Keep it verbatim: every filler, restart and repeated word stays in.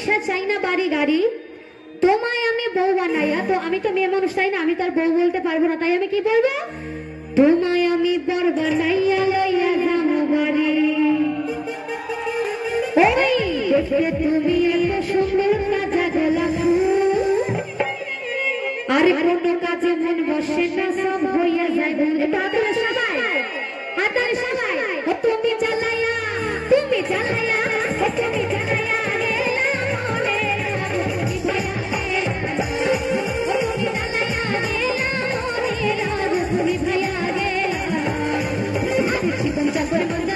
পয়সা চাই না বাড়ি গাড়ি, তোমায় আমি বউ বানাইয়া, তো আমি তো মেয়ে মানুষ তাই না, আমি তার বউ বলতে পারবো না, তাই আমি কি বলবো, তোমায় আমি বর বানাইয়া লইয়া যাবো বাড়ি। ওই দেখতে তুমি এত সুন্দর তাজা গোলাপ ফুল, আর কোনো কাজে মন বসে না, সব হইয়া যায় ভুল। তাহলে সবাই আদার সবাই ও তুমি চালায়া, তুমি চালায়া, ও তুমি চালায়া গেলা মনে রাখো, তুমি ভাইয়া গেলা, ও তুমি চালায়া গেলা মনে রাখো, তুমি ভাইয়া গেলা। আজ জীবন চাকর মন